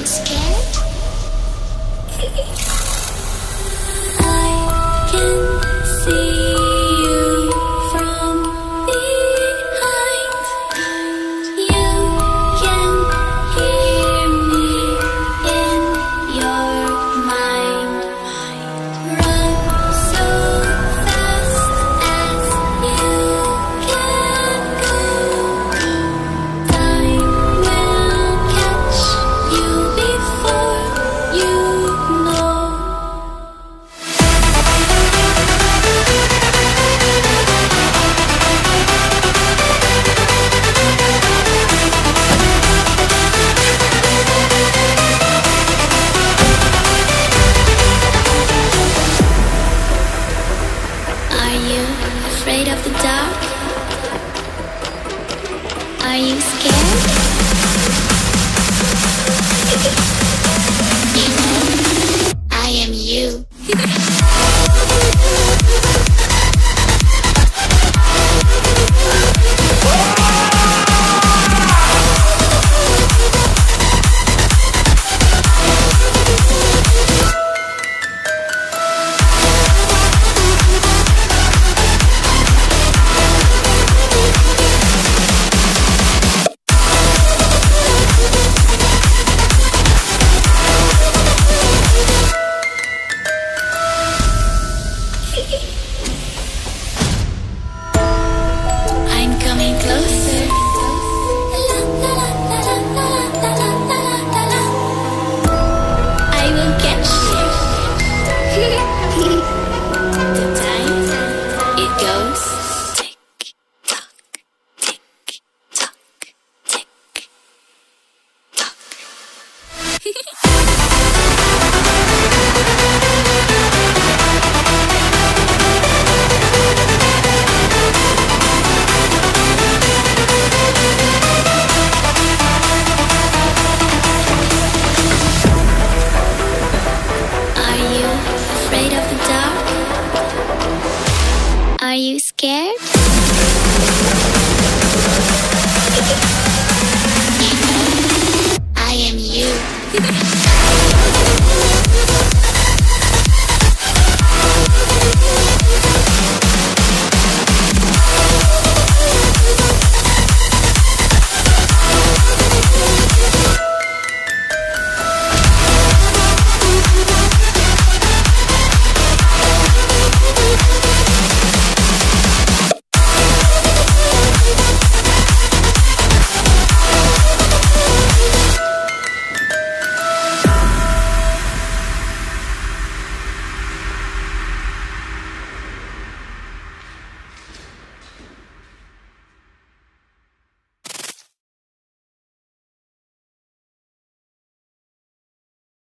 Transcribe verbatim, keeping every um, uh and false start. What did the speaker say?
scared? I can see you from behind. You can hear me in your mind. Run so fast as you can go. Time will catch you before you know. Are you afraid of the dark? Are you scared? You know, I am you. I'm coming closer. I will catch you. The time it goes tick tock, tick tock, tick tock. Are you afraid of the dark? Are you scared? You know, I am you.